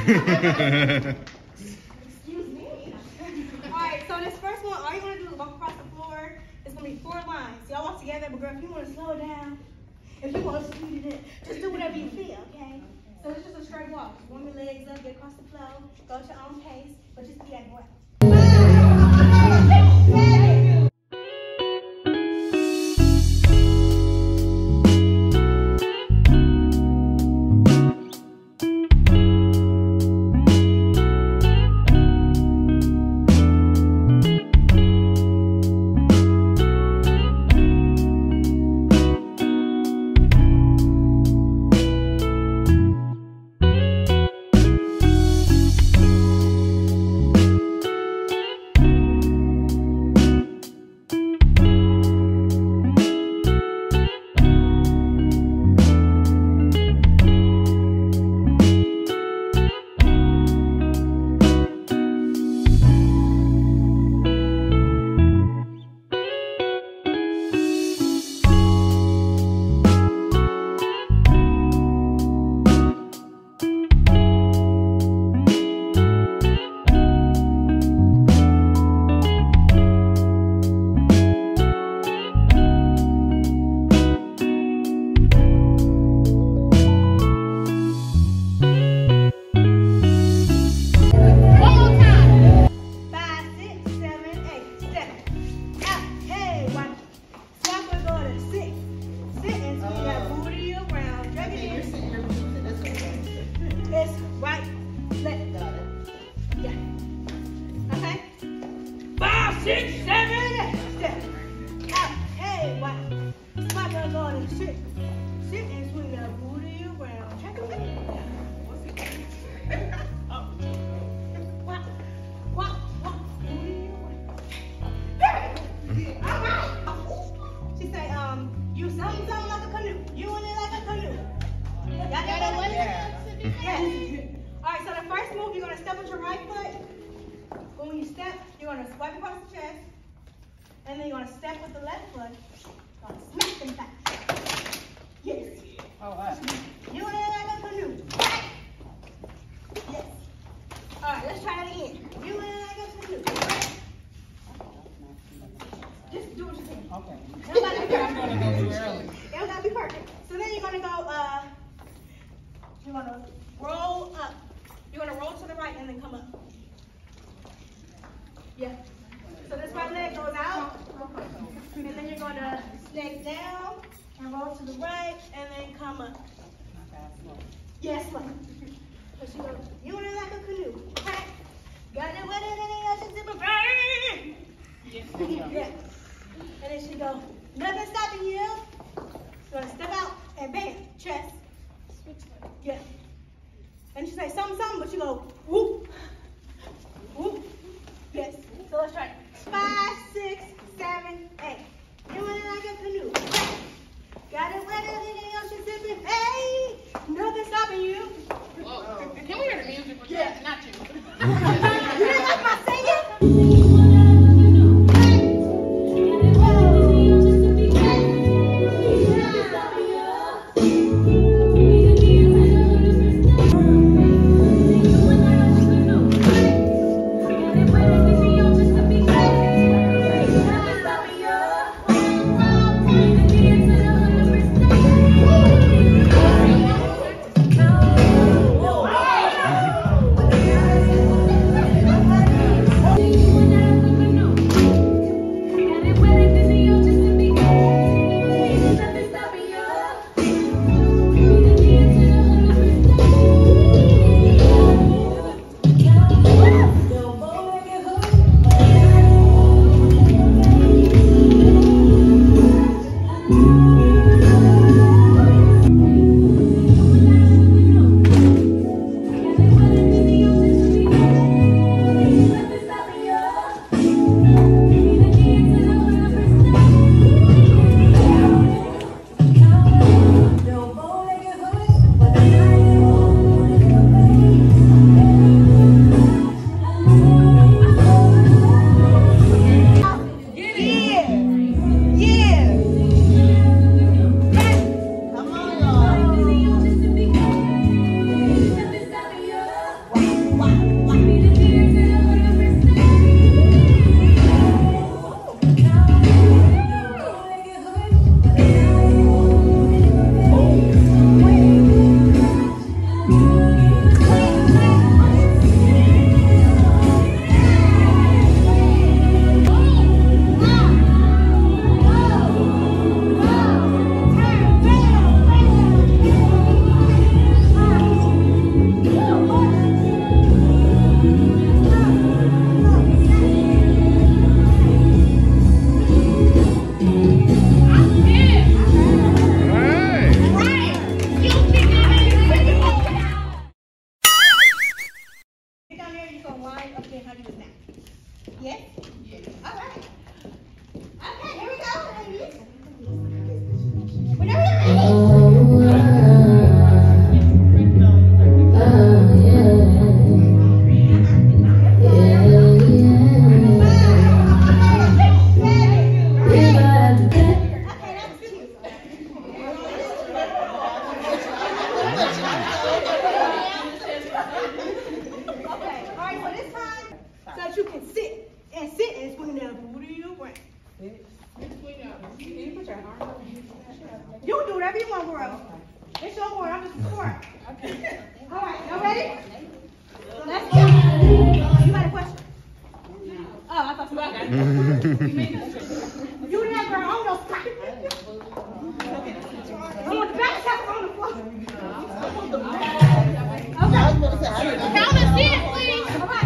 Excuse me. Alright, so this first one, all you're going to do is walk across the floor. It's going to be 4 lines. Y'all walk together, but girl, if you want to slow it down, if you want to speed it up, just do whatever you feel, okay? So it's just a straight walk. Just warm your legs up, get across the floor, go at your own pace, but just be that way. And then you're going to step with the left foot. You're going to smack them back. Yes. Oh, wow. You want to like a canoe. Yes. All right, let's try it again. You want to like a canoe. Just do what you can. Okay. It don't gotta be I'm going to go too early. It don't got to be perfect. So then you're going to go, you're going to roll up. You're going to roll to the right and then come up. Yeah. So this right leg goes out, and then you're going to snake down and roll to the right, and then come up. Yes, ma'am. So she goes, you want it like a canoe. Got it wetter than the ocean zipper burn. Yeah. And then she goes, nothing stopping you. She's going to step out and bam, chest. Yeah. And she say something, something, but she go, whoop, whoop. Yes. So let's try it. 5, 6, 7, 8. You want it like a canoe. Got it wetter than the ocean zipping. Hey, nothing stopping you. Whoa. Can we hear the music? Yeah. Not you. You didn't like my singing? down there, you're gonna line up again how you do it now. Yes? Yes. All right. Okay, here we go, ladies. Whenever you're ready. You can do whatever you want, girl. It's your board. I'm just recording. Okay. All right. Y'all ready? Let's go. You got a question? Oh, I thought somebody got it. You there, girl. On those spots. I want the back tap on the floor. Okay. Count us in, please. All right.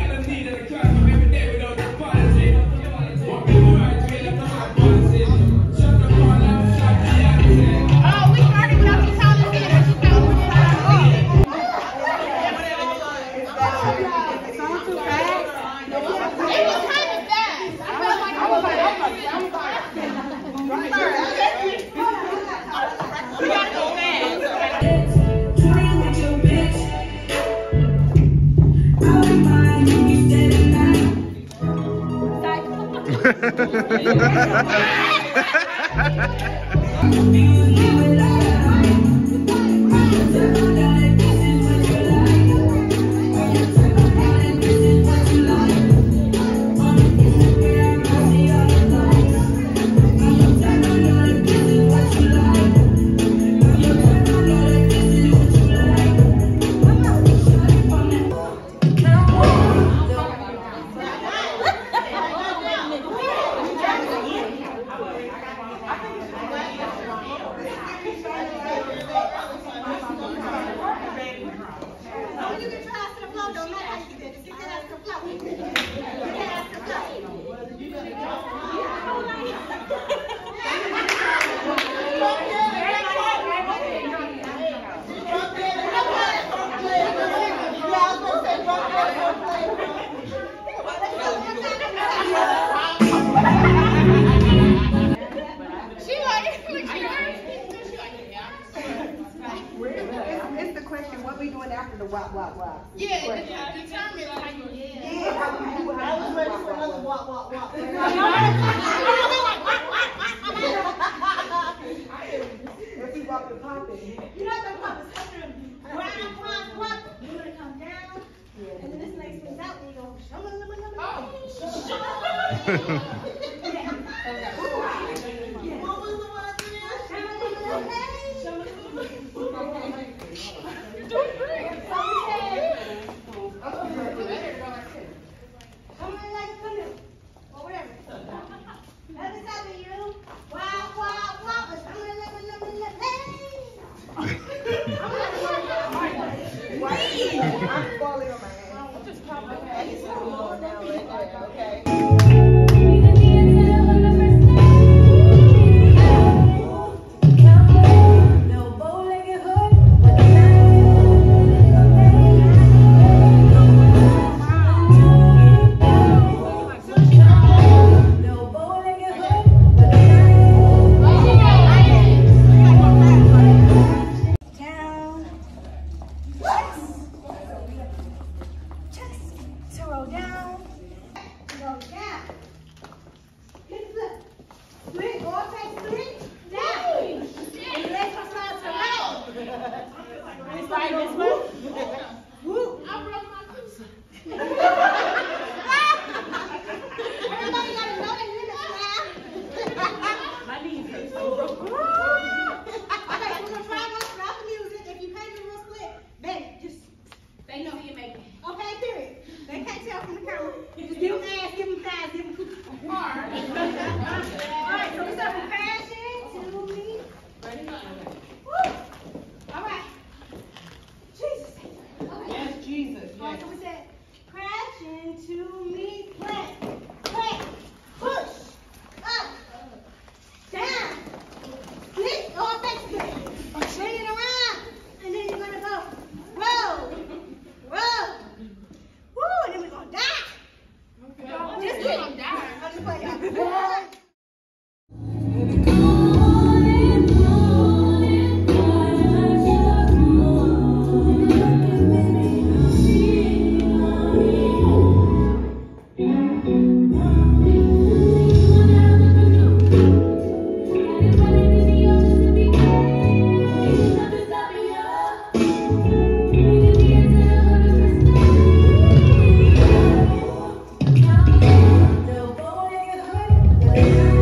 It's the question, what we doing after the wop, wop, wop? Yeah, determine how you I was ready for another wop, wop, wop. If we walk the popping. You're not gonna pop the sucker and rock. You're gonna come down, and then this next one's out, and you go, What was the one I did? I'm falling on my head. Okay. Yeah.